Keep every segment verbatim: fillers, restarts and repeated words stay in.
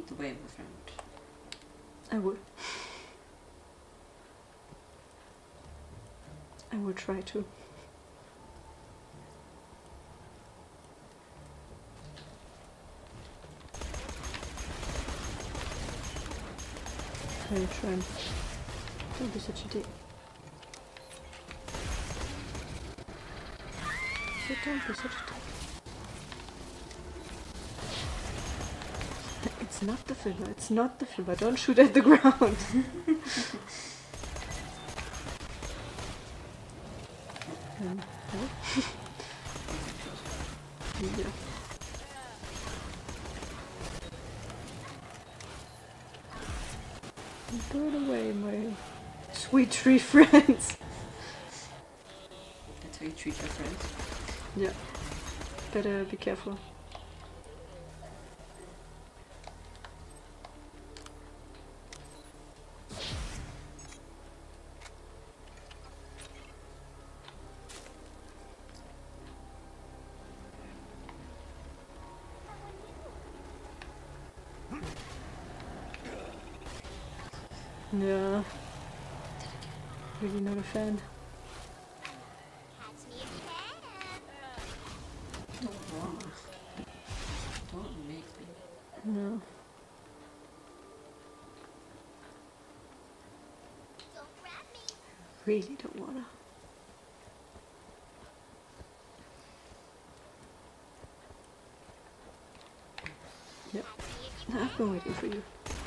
the way, my friend. I would. I will try to. Hey, Trent. Don't be such a dick. So don't be such a dick. It's not the filler, it's not the filler. Don't shoot at the ground. um, oh. Yeah. Throw it away, my sweet tree friends. That's how you treat your friends. Yeah. Better be careful. Yeah. Really not a fan. Don't wanna. Don't make me. No. Really don't wanna. Yep. I've been waiting for you.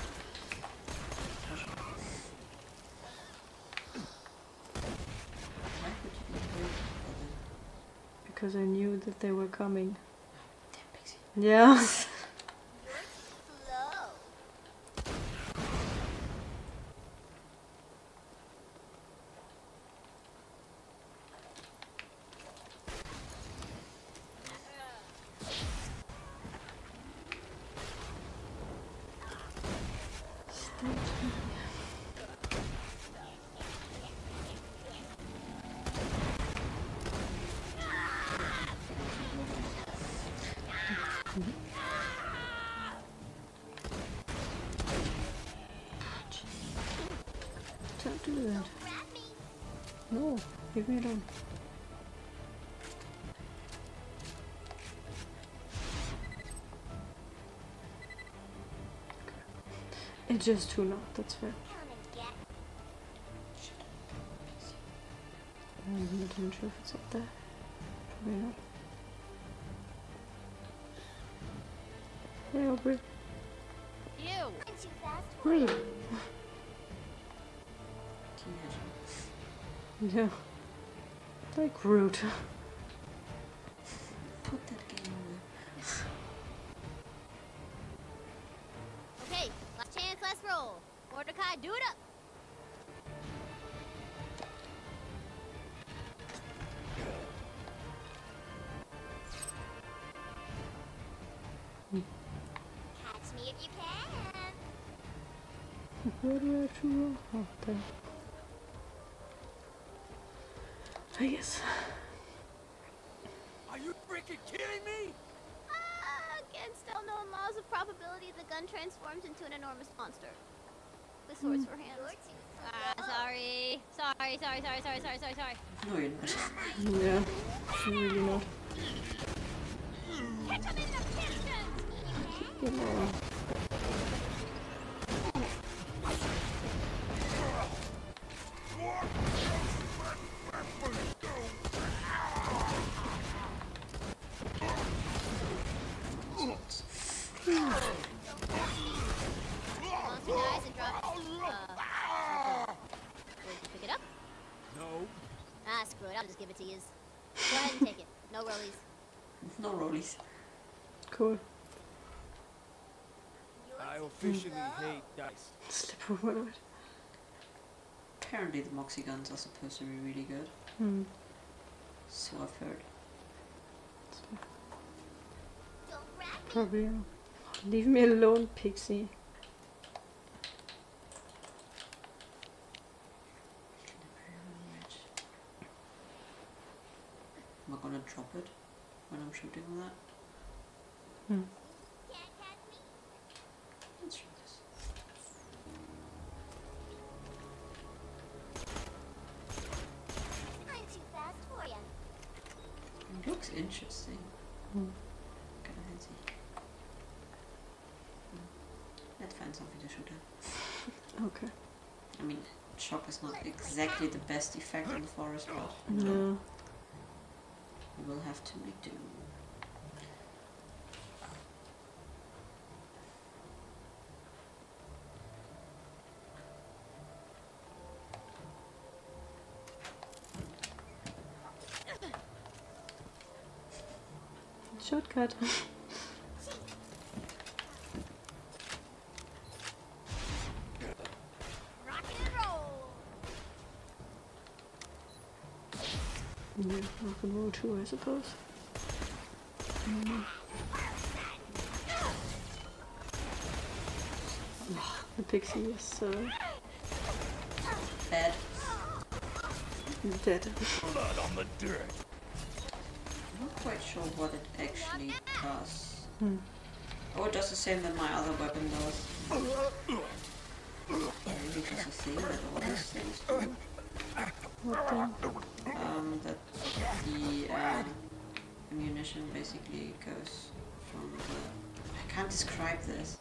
Because I knew that they were coming. Yeah. Don't do that. No, leave me alone. It's just too loud, that's fair. I'm not even sure if it's up there. Probably not. Hey, Aubrey. You! Rude. Teenager. Yeah. Like rude. Put that game away. Okay, last chance, last roll. Mordecai, do it up! Catch me if you can! Where do I have to roll? Oh, there. I guess. Are you freaking kidding me? Ah, against unknown laws of probability, the gun transforms into an enormous monster. With swords for hands. Ah, sorry. Sorry, sorry, sorry, sorry, sorry, sorry, sorry. No, you're not. Yeah, really not. Catch him in the pistons! You know. Monster dies and drops. Uh, will you pick it up? No. Ah, screw it. I'll just give it to you. Go ahead and take it. No rollies. No rollies. Cool. I officially hate dice. Slip over it. Apparently the Moxie guns are supposed to be really good. Hmm. So I've heard. Probably. uh, Leave me alone, Pixie. Am I gonna drop it when I'm shooting with that? Hmm. It's interesting. Hmm. Kind of fancy. Hmm. Let's find something to shoot at. Okay. I mean, shock is not exactly the best effect in the forest, but No. we will have to make do. Shortcut. Rock and roll. Yeah, rock and roll too, I suppose. Mm. The pixie is uh, Bad. dead. Blood on the dirt. I'm not quite sure what it actually does. Hmm. Oh, it does the same that my other weapon does. Maybe just a thing that all these things do. What the? Um, that the um, ammunition basically goes from the... I can't describe this.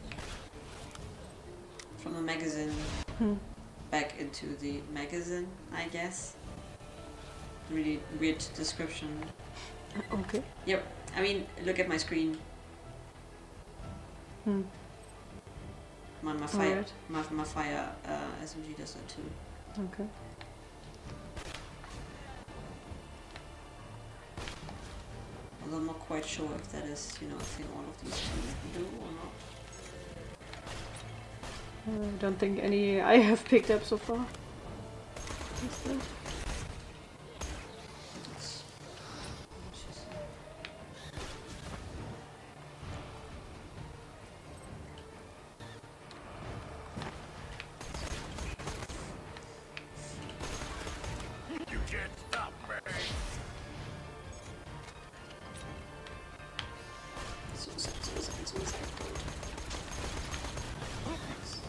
From the magazine Hmm. back into the magazine, I guess. Really weird description. Okay. Yep, I mean, look at my screen. Hmm. My, my fire, Alright. my, my fire uh, S M G does that too. Okay. Although I'm not quite sure if that is, you know, a thing all of these two do or not. I don't think any I have picked up so far. What's that? It's, it's just, You can't stop me. suicide, suicide, suicide. Thanks.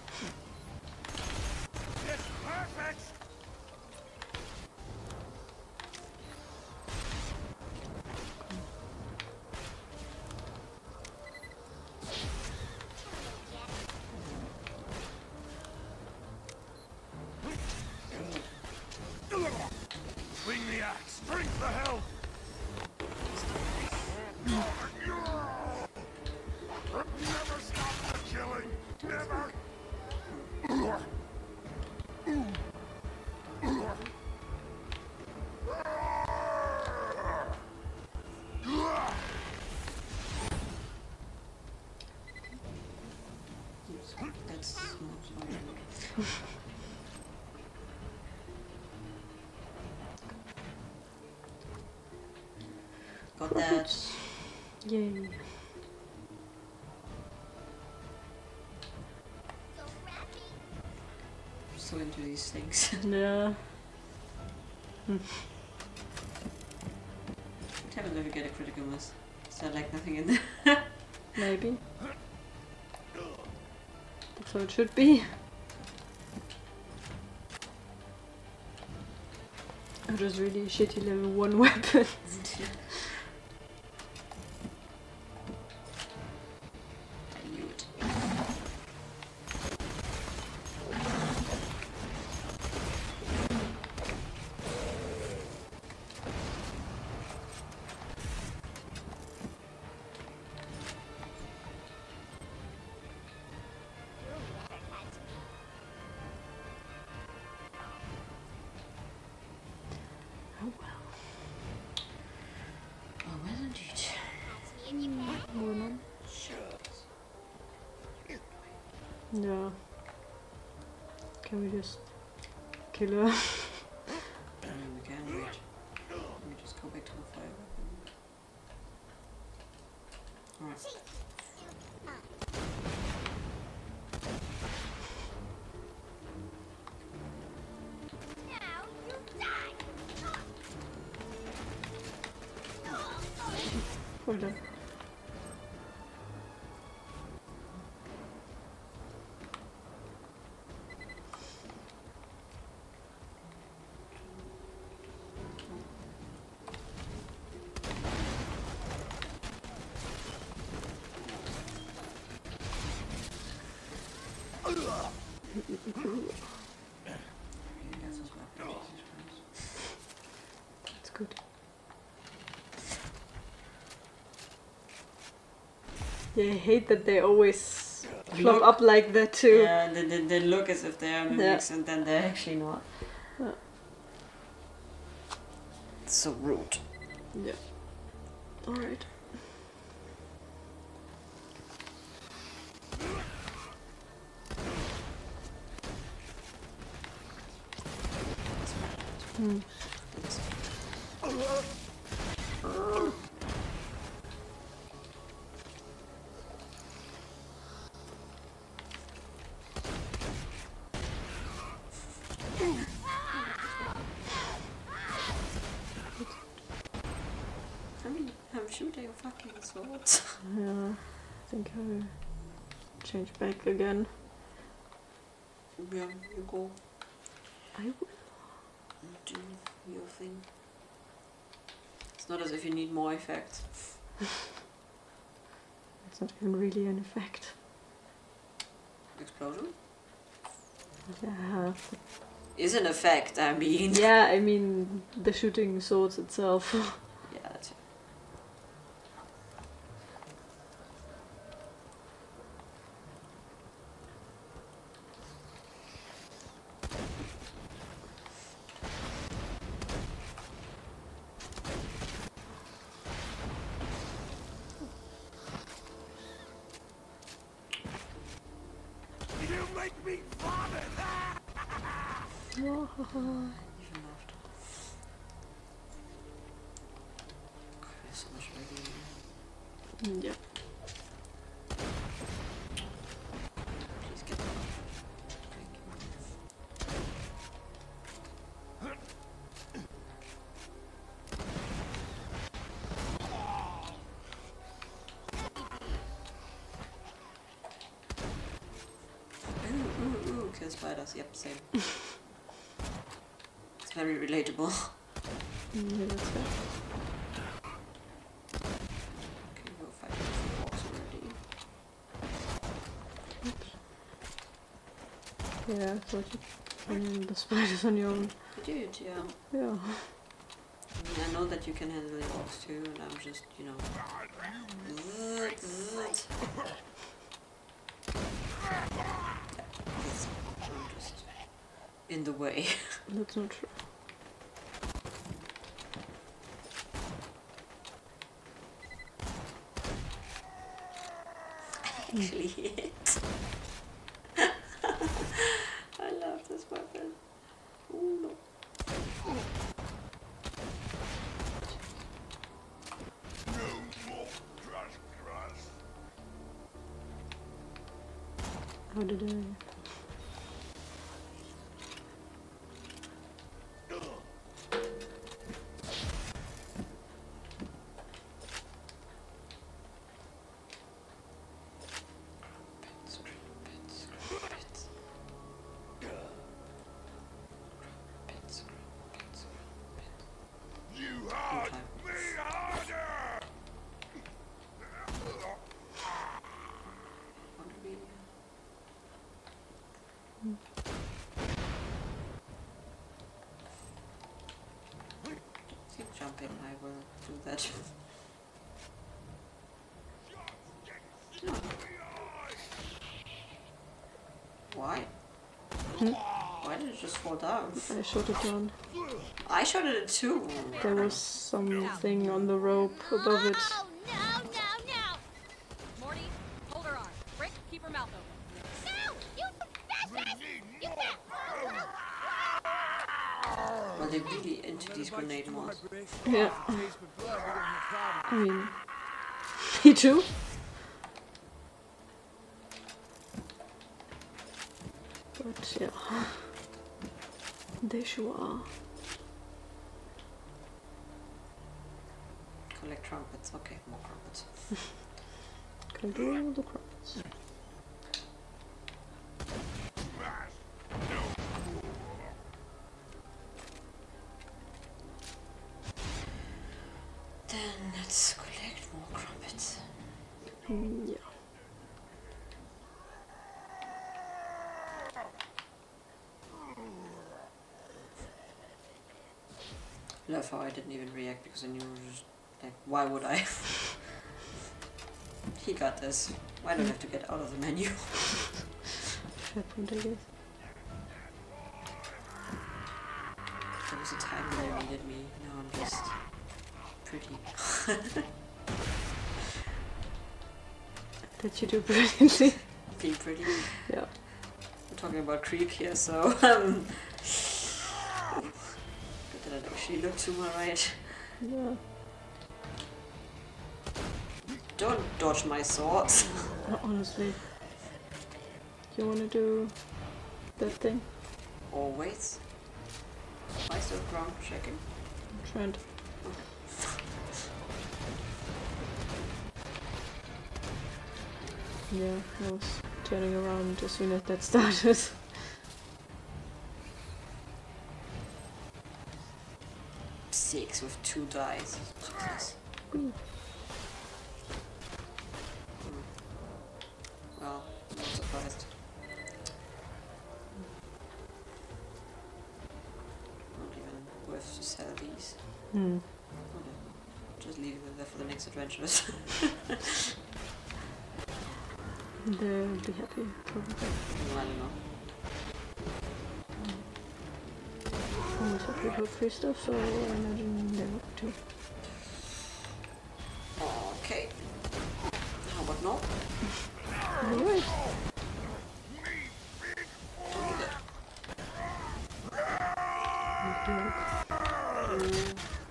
It's perfect. Swing the axe. Drink the help. Never stop the killing. Never. That's not Got that. Yay. So into these things. Yeah. What happens if you get a critical miss? Is there like nothing in there? Maybe. That's how it should be. It was really shitty level one weapon. I knew it. Oh well. Oh well indeed. Woman. Yeah. Can we just kill her? I mean, we can wait. Let me just go back to the fire weapon. Alright. Now you die. Hold on. That's his weapon, Jesus Christ. That's good. Yeah, I hate that they always flop Look. up like that too. Yeah, they, they, they look as if they are mimics and then they're actually not. Yeah. It's so rude. Yeah. Alright. Hmm. I mean, I'm shooting fucking swords. Yeah, I think I will change back again. Yeah, you go. I will. Do your thing. It's not as if you need more effects. It's not even really an effect. Explosion? Yeah. Is an effect, I mean. Yeah, I mean the shooting swords itself. Yeah, that's it. You make me vomit! Even left. Okay, so much ready. Yeah. Please get off. Thank you. Ooh, ooh, ooh, kill spiders. Yep, same. It's very relatable. Yeah, that's fair. Okay, go fight the boss already. Oops. Yeah, I thought you handled the spiders on your own. I did, yeah. Yeah. I mean, I know that you can handle the orcs too, and I'm just, you know. Zzz, zzz. I'm just in the way. That's not true. Actually hit. I love this weapon. Ooh, no. No more crush, crush. How did I... Crumpets, crumpets, crumpets. Crumpets, crumpets, crumpets. You hard Okay. me harder! What do we... Keep jumping, I will do that. No. Why? Hmm? Why did it just fall down? I shot it down. I shot at it too. There was something on the rope above it. Oh, no, no, no! Morty, hold her arm. Brick, keep her mouth open. No! You bastard! You can't! Well, they're really into these grenade mods. Yeah. I mean... Me too? But yeah. There you are. Collect trumpets. Okay, more trumpets. Can do all the crumbs. Then let's collect more trumpets. Mm, yeah. love how I didn't even react because I knew it was like, why would I? He got this. I don't have to get out of the menu. Fair point, I guess. There was a time when they needed me. Now I'm just pretty. That you do brilliantly. Being pretty. Yeah. We're talking about creep here, so um. But did I actually look to my right? Yeah. Don't dodge my swords. Uh, honestly. You wanna do that thing? Always. Why still ground checking? I'm trying to. Yeah, I was turning around as soon as that started. Six with two dice. Jesus. Whee. Hmm. Well, I'm not surprised. Not even worth to sell these. Hmm. Whatever. Just leaving them there for the next adventures. They'll be happy, probably. Well, I don't know. Always happy about free stuff, so I imagine they will too. Okay. How about no? Alright. Don't do that. Okay.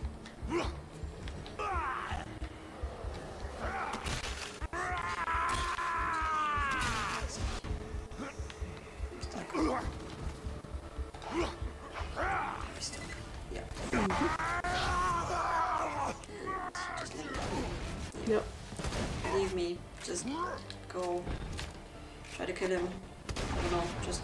Yeah. Just let it go. Yep. Leave me. Just go. Try to kill him. I don't know. Just.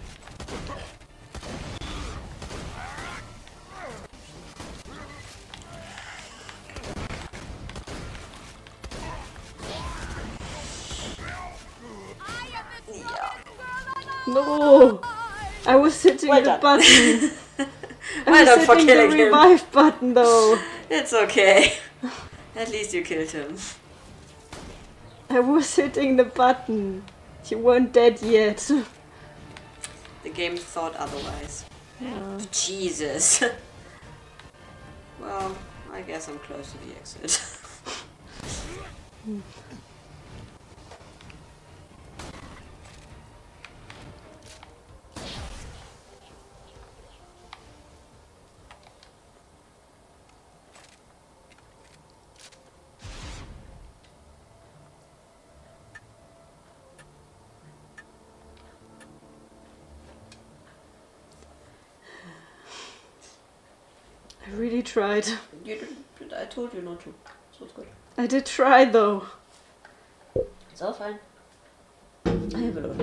Yeah. No! I was hitting Well the done. button. I Well was done for hitting the killing him. revive button though. It's okay. At least you killed him. I was hitting the button. You weren't dead yet. The game thought otherwise. Yeah. Jesus. Well, I guess I'm close to the exit. I really tried. You didn't, I told you not to, so it's good. I did try though. It's all fine. I have a lot.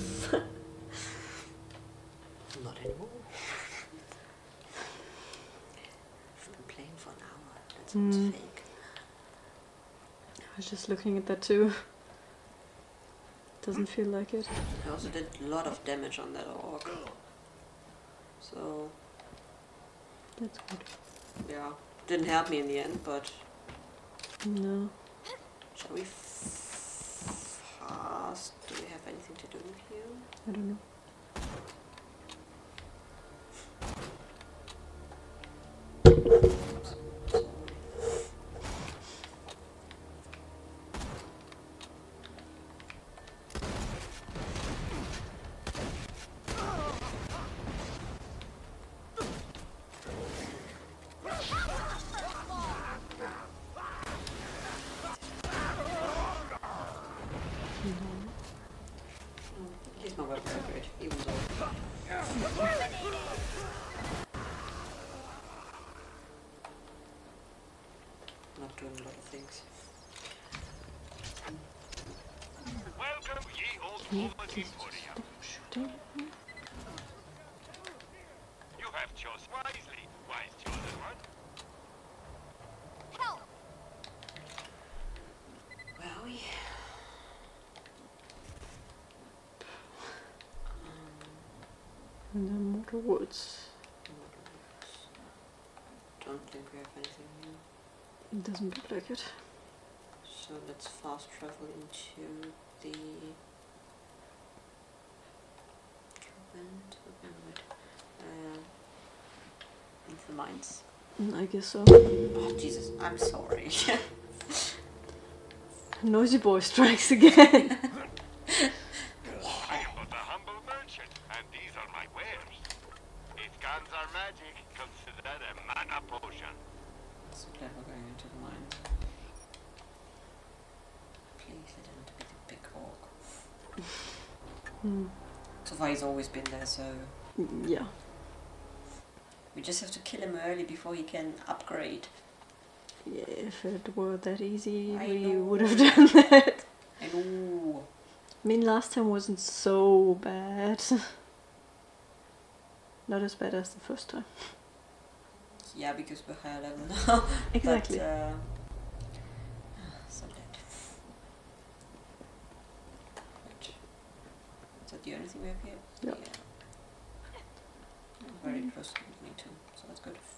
Not anymore. I've been playing for an hour. That sounds Mm. fake. I was just looking at that too. Doesn't feel like it. I also did a lot of damage on that orc. So, That's good. yeah. Didn't help me in the end, but No. shall we f- fast? Do we have anything to do here? I don't know. At least my weapons are great, even though not doing a lot of things. Welcome, ye old Can you woman please Emporia. stop shooting at me? You have chosen wisely, wise chosen one. Help! Where are we? In the Mortal Woods. Don't don't think we have anything here. It doesn't look like it. So let's fast travel into the Covent, uh, into the mines. Mm, I guess so. Oh Jesus, I'm sorry. Noisy boy strikes again. I am but a humble merchant, and these are my wares. These guns are magic. Consider that a mana potion. So glad we're going into the mine. Please let him be the big orc. Hmm. So far he's always been there, so Yeah. we just have to kill him early before he can upgrade. Yeah, if it were that easy, I we know. would have done that. I know. I mean, last time wasn't so bad. Not as bad as the first time. Yeah, because we're higher level now. Exactly. But, uh, so dead. Right. Is that the only thing we have here? Yep. Yeah. Very close to me too, so that's good.